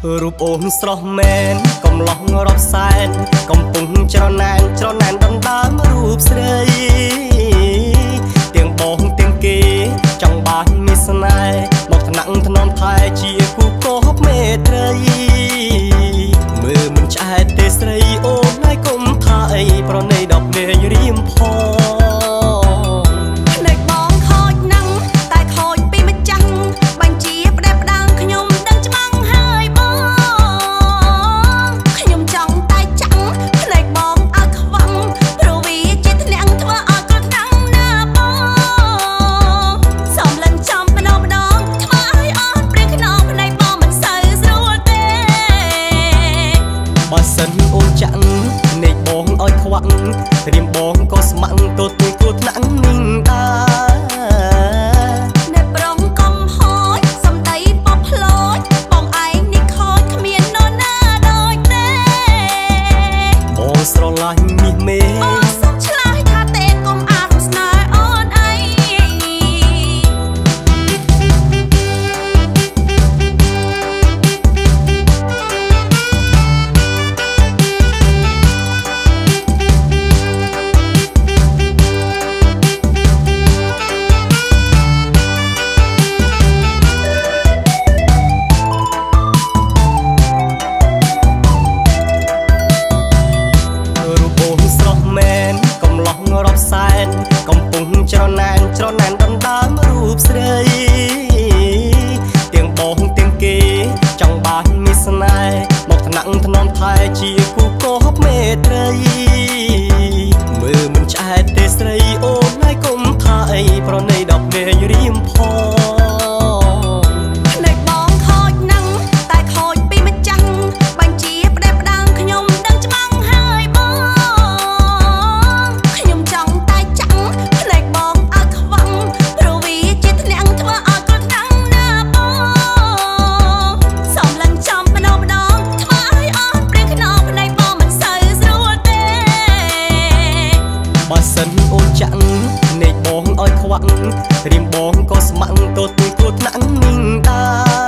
រូបអូនស្រស់មែនកំឡោះរាប់សែនកំពុងច្រណែនដណ្ដើមរូបស្រីទាំងបងទាំងគេចង់បានមានស្នេហ៍មកថ្នាក់ថ្នមថែជាគូកោបមេត្រីមើលមិនឆ្អែតទេស្រីអូនហើយកុំថាអីប្រណីដល់ភ្លេងរៀមផងរៀមបងក៏ស្ម័គ្រទៅទួយគ្រោះថ្នាក់នឹងដែរអ្នកប្រងកំហួចសំដីបបផ្លោចបងឯងនេះខូចគ្មាននរណាដូចទេបងស្រឡាញ់នេះមេអូនសុំឆ្លើយថាទេកុំអាស្នេហ៍អូនឯងរាប់សែនកំពុងច្រណែនដណ្ដើមរូបស្រីទាំងបងទាំងគេចង់បានមានស្នេហ៍មកថ្នាក់ថ្នមថែជាគូកោបមេត្រីមើលមិនឆ្អែតទេស្រីអូនហើយកុំថាអីប្រណីដល់ភ្លេងរៀមផងបើសិនអូនចាក់នៃបងឲ្យខ្វាក់រៀមបងក៏ស្ម័គ្រទៅទួយគ្រោះថ្នាក់នឹងដែរ